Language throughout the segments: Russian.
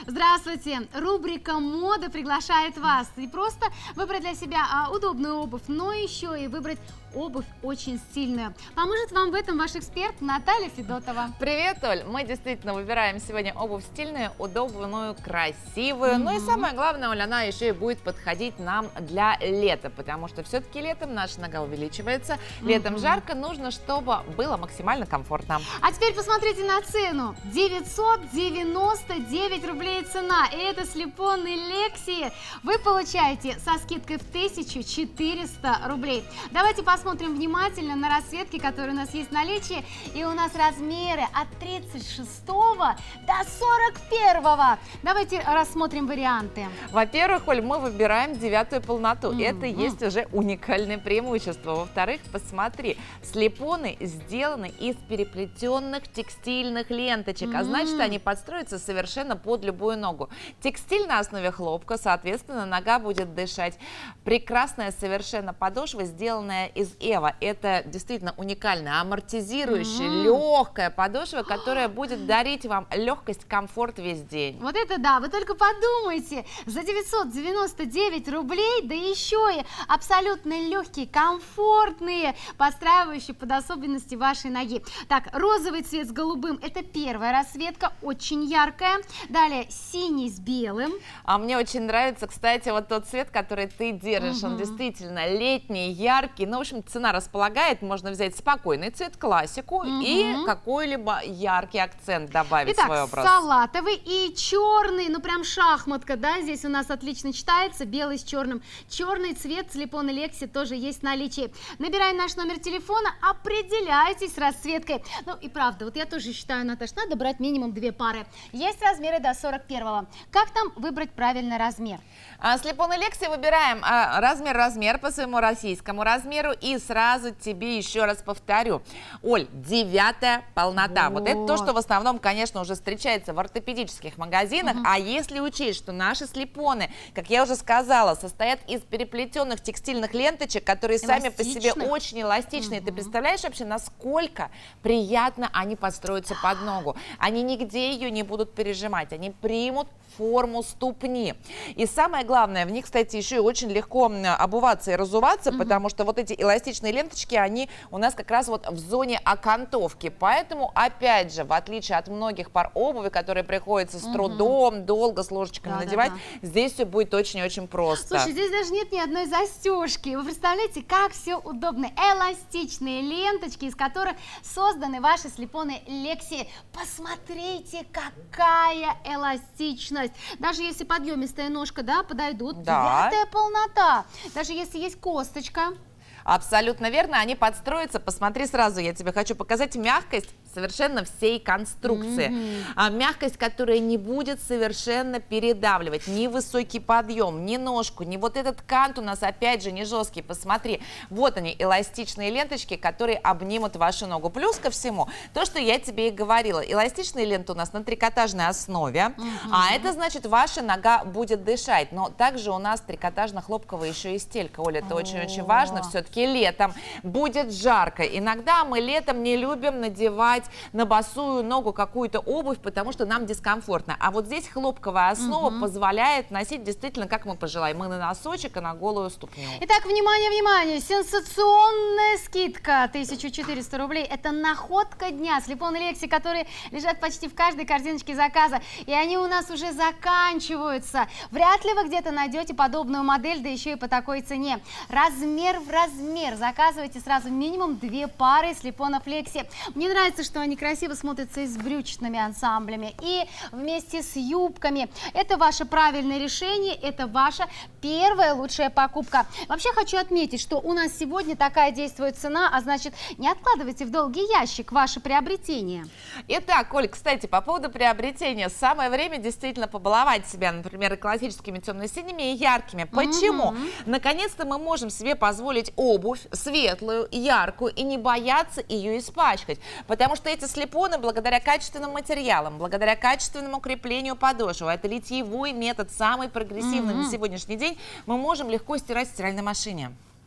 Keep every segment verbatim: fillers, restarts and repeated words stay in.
Здравствуйте! Рубрика «Мода» приглашает вас не просто выбрать для себя а, удобную обувь, но еще и выбрать обувь очень стильную. Поможет вам в этом ваш эксперт Наталья Федотова. Привет, Оль! Мы действительно выбираем сегодня обувь стильную, удобную, красивую. Mm-hmm. Ну и самое главное, Оль, она еще и будет подходить нам для лета, потому что все-таки летом наша нога увеличивается, mm-hmm. летом жарко, нужно, чтобы было максимально комфортно. А теперь посмотрите на цену. девятьсот девяносто девять рублей цена. И это слепонный Лексии вы получаете со скидкой в тысячу четыреста рублей. Давайте посмотрим внимательно на расцветки, которые у нас есть в наличии. И у нас размеры от тридцать шестого до сорок первого. Давайте рассмотрим варианты. Во-первых, Оль, мы выбираем девятую полноту. Mm-hmm. Это есть уже уникальное преимущество. Во-вторых, посмотри, слепоны сделаны из переплетенных текстильных ленточек, mm-hmm. а значит, они подстроятся совершенно под любую ногу. Текстиль на основе хлопка, соответственно, нога будет дышать. Прекрасная совершенно подошва, сделанная из эва. Это действительно уникальная, амортизирующая, mm-hmm. легкая подошва, которая будет дарить вам легкость, комфорт весь день. Вот это да, вы только подумайте, за девятьсот девяносто девять рублей, да еще и абсолютно легкие, комфортные, подстраивающие под особенности вашей ноги. Так, розовый цвет с голубым, это первая расцветка, очень яркая. Далее синий с белым. А мне очень нравится, кстати, вот тот цвет, который ты держишь, угу. он действительно летний, яркий. Ну, в общем, цена располагает, можно взять спокойный цвет, классику угу. и какой-либо яркий акцент добавить Итак, в свой образ. Салатовый и черный, ну прям шахматка, да, здесь у нас отлично читается, белый с черным. Черный цвет слепоны Лекси тоже есть в наличии. Набираем наш номер телефона, определяйтесь с расцветкой. Ну и правда, вот я тоже считаю, Наташ, надо брать минимум две пары. Есть размеры до сорок первого. Как там выбрать правильный размер? А, слепоны Лекси выбираем размер-размер по своему российскому размеру. И сразу тебе еще раз повторю, Оль, девятая полнота. Вот, вот это то, что в основном, конечно, уже встречается в ортопедических магазинах. Угу. А если учесть, что наши слепоны, как я уже сказала, состоят из переплетенных текстильных ленточек, которые сами по себе очень эластичные. Угу. Ты представляешь вообще, насколько приятно они подстроятся под ногу? Они нигде ее не будут пережимать, они примут форму ступни. И самое главное, в них, кстати, еще и очень легко обуваться и разуваться, угу. потому что вот эти эластичные ленточки, они у нас как раз вот в зоне окантовки. Поэтому, опять же, в отличие от многих пар обуви, которые приходится с угу. трудом, долго с ложечками да, надевать, да, да. здесь все будет очень-очень просто. Слушай, здесь даже нет ни одной застежки. Вы представляете, как все удобно. Эластичные ленточки, из которых созданы ваши слепоны Лекси. Посмотрите, какая эластичность. Даже если подъемистая ножка, да, подойдут. Да. Девятая полнота. Даже если есть косточка. Абсолютно верно, они подстроятся. Посмотри сразу, я тебе хочу показать мягкость совершенно всей конструкции. Mm-hmm. а, мягкость, которая не будет совершенно передавливать ни высокий подъем, ни ножку, ни вот этот кант у нас опять же не жесткий. Посмотри, вот они, эластичные ленточки, которые обнимут вашу ногу. Плюс ко всему, то, что я тебе и говорила, эластичные ленты у нас на трикотажной основе, mm-hmm. а это значит, ваша нога будет дышать. Но также у нас трикотажно-хлопковая еще и стелька. Оля, это очень-очень oh. важно, все-таки летом будет жарко. Иногда мы летом не любим надевать на босую ногу какую-то обувь, потому что нам дискомфортно. А вот здесь хлопковая основа угу. позволяет носить действительно, как мы пожелаем. Мы на носочек и на голую ступню. Итак, внимание, внимание! Сенсационная скидка тысяча четыреста рублей. Это находка дня. Слепоны Лекси, которые лежат почти в каждой корзиночке заказа. И они у нас уже заканчиваются. Вряд ли вы где-то найдете подобную модель, да еще и по такой цене. Размер в размер. Заказывайте сразу минимум две пары слепонов Лекси. Мне нравится, что они красиво смотрятся и с брючными ансамблями, и вместе с юбками. Это ваше правильное решение, это ваша первая лучшая покупка. Вообще хочу отметить, что у нас сегодня такая действует цена, а значит, не откладывайте в долгий ящик ваше приобретение. Итак, Оль, кстати, по поводу приобретения, самое время действительно побаловать себя, например, классическими темно-синими и яркими. Почему? Mm-hmm. Наконец-то мы можем себе позволить обувь светлую, яркую и не бояться ее испачкать, потому что эти слепоны, благодаря качественным материалам, благодаря качественному креплению подошвы, это литьевой метод, самый прогрессивный mm-hmm. на сегодняшний день, мы можем легко стирать в стиральной машине.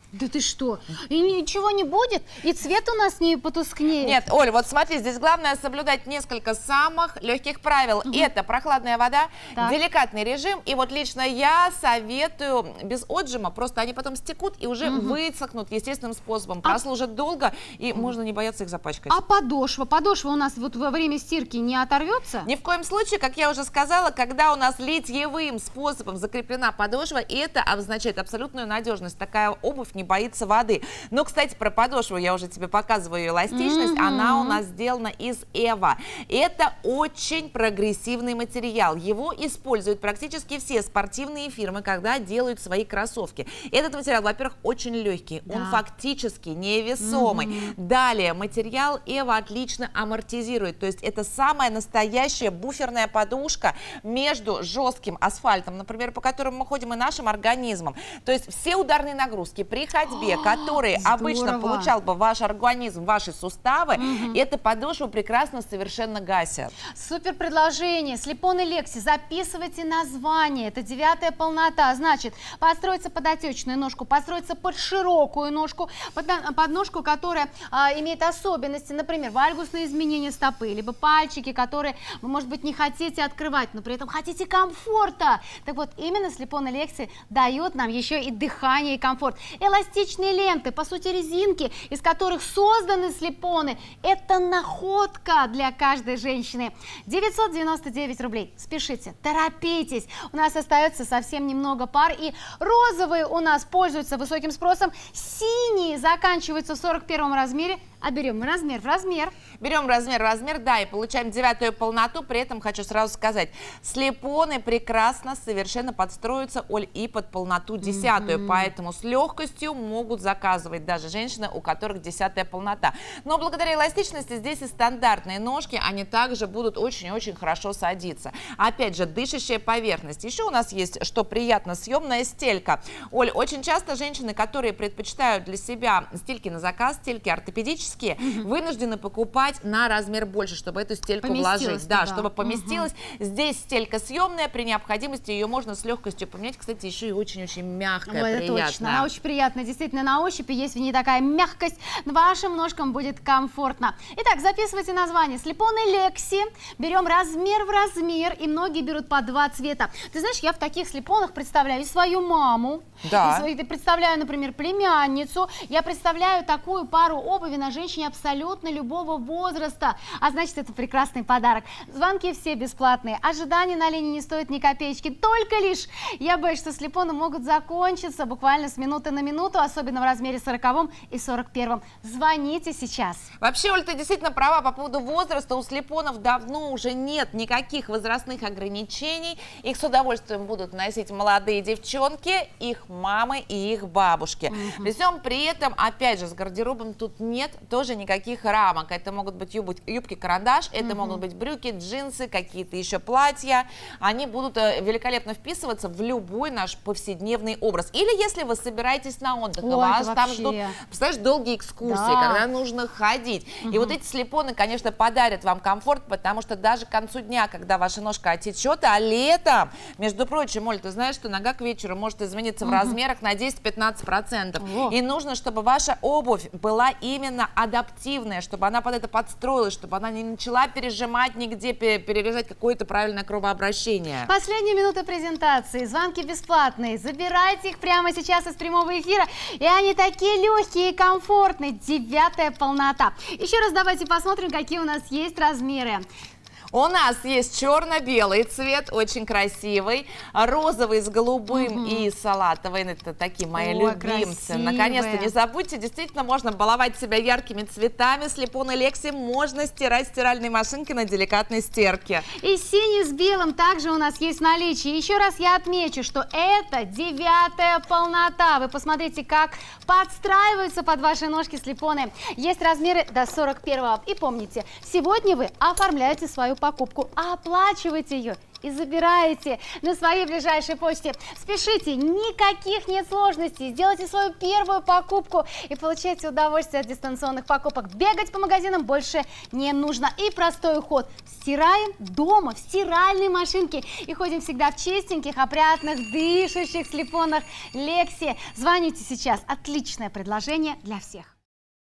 Да ты что? И ничего не будет? И цвет у нас не потускнеет? Нет, Оль, вот смотри, здесь главное соблюдать несколько самых легких правил. Угу. Это прохладная вода, так. деликатный режим. И вот лично я советую без отжима, просто они потом стекут и уже угу. высохнут естественным способом. А... Прослужат долго, и угу. можно не бояться их запачкать. А подошва? Подошва у нас вот во время стирки не оторвется? Ни в коем случае, как я уже сказала, когда у нас литьевым способом закреплена подошва, это обозначает абсолютную надежность. Такая обувь не боится воды. Но, кстати, про подошву я уже тебе показываю эластичность. Mm-hmm. Она у нас сделана из эво. Это очень прогрессивный материал. Его используют практически все спортивные фирмы, когда делают свои кроссовки. Этот материал, во-первых, очень легкий. Да. Он фактически невесомый. Mm-hmm. Далее, материал эво отлично амортизирует. То есть это самая настоящая буферная подушка между жестким асфальтом, например, по которому мы ходим, и нашим организмом. То есть все ударные нагрузки при ходьбе, которые Здорово. обычно получал бы ваш организм, ваши суставы, угу. эта подошва прекрасно совершенно гасит. Супер предложение. Слепон Элекси. Записывайте название. Это девятая полнота. Значит, подстроиться под отечную ножку, подстроиться под широкую ножку, под, под ножку, которая а, имеет особенности, например, вальгусные изменения стопы, либо пальчики, которые вы, может быть, не хотите открывать, но при этом хотите комфорта. Так вот, именно Слепон Элекси дает нам еще и дыхание, и комфорт. Эластичные ленты, по сути резинки, из которых созданы слепоны. Это находка для каждой женщины. девятьсот девяносто девять рублей. Спешите, торопитесь. У нас остается совсем немного пар. И розовые у нас пользуются высоким спросом. Синие заканчиваются в сорок первом размере. А берем размер в размер. Берем размер в размер, да, и получаем девятую полноту. При этом хочу сразу сказать, слепоны прекрасно совершенно подстроятся, Оль, и под полноту десятую. Mm-hmm. Поэтому с легкостью могут заказывать даже женщины, у которых десятая полнота. Но благодаря эластичности здесь и стандартные ножки, они также будут очень-очень хорошо садиться. Опять же, дышащая поверхность. Еще у нас есть, что приятно, съемная стелька. Оль, очень часто женщины, которые предпочитают для себя стельки на заказ, стельки ортопедические, Угу. вынуждены покупать на размер больше, чтобы эту стельку вложить. Да, чтобы поместилась. Угу. Здесь стелька съемная, при необходимости ее можно с легкостью поменять. Кстати, еще и очень-очень мягкая, Ой, приятная. Точно, она очень приятная. Действительно, на ощупь есть в ней такая мягкость. Вашим ножкам будет комфортно. Итак, записывайте название. Слепон Элекси. Берем размер в размер, и многие берут по два цвета. Ты знаешь, я в таких слепонах представляю и свою маму, да. и представляю, например, племянницу. Я представляю такую пару обуви на женщине абсолютно любого возраста, а значит, это прекрасный подарок. Звонки все бесплатные, ожидания на линии не стоят ни копеечки, только лишь я боюсь, что слепоны могут закончиться буквально с минуты на минуту, особенно в размере сороковом и сорок первом. Звоните сейчас. Вообще, Оль, ты действительно права по поводу возраста. У слепонов давно уже нет никаких возрастных ограничений. Их с удовольствием будут носить молодые девчонки, их мамы и их бабушки. Mm-hmm. При всем при этом, опять же, с гардеробом тут нет тоже никаких рамок. Это могут быть юбки-карандаш, это mm-hmm. могут быть брюки, джинсы, какие-то еще платья. Они будут великолепно вписываться в любой наш повседневный образ. Или если вы собираетесь на отдых, Ой, вас там ждут, представляешь, долгие экскурсии, да. когда нужно ходить. Mm-hmm. И вот эти слепоны, конечно, подарят вам комфорт, потому что даже к концу дня, когда ваша ножка отечет, а летом, между прочим, Оль, ты знаешь, что нога к вечеру может измениться mm-hmm. в размерах на десять-пятнадцать процентов. Oh. И нужно, чтобы ваша обувь была именно адаптивная, чтобы она под это подстроилась, чтобы она не начала пережимать нигде, перерезать какое-то правильное кровообращение. Последняя минута презентации. Звонки бесплатные. Забирайте их прямо сейчас из прямого эфира. И они такие легкие и комфортные. Девятая полнота. Еще раз давайте посмотрим, какие у нас есть размеры. У нас есть черно-белый цвет, очень красивый, розовый с голубым угу. и салатовый, это такие мои О, любимцы. Наконец-то, не забудьте, действительно можно баловать себя яркими цветами. Слепон Элекси можно стирать стиральной машинкой на деликатной стирке. И синий с белым также у нас есть в наличии. Еще раз я отмечу, что это девятая полнота. Вы посмотрите, как подстраиваются под ваши ножки слепоны. Есть размеры до сорок первого. И помните, сегодня вы оформляете свою покупку, оплачиваете ее и забираете на своей ближайшей почте. Спешите, никаких нет сложностей. Сделайте свою первую покупку и получайте удовольствие от дистанционных покупок. Бегать по магазинам больше не нужно. И простой уход. Стираем дома, в стиральной машинке. И ходим всегда в чистеньких, опрятных, дышащих слепонах Lexi. Звоните сейчас. Отличное предложение для всех.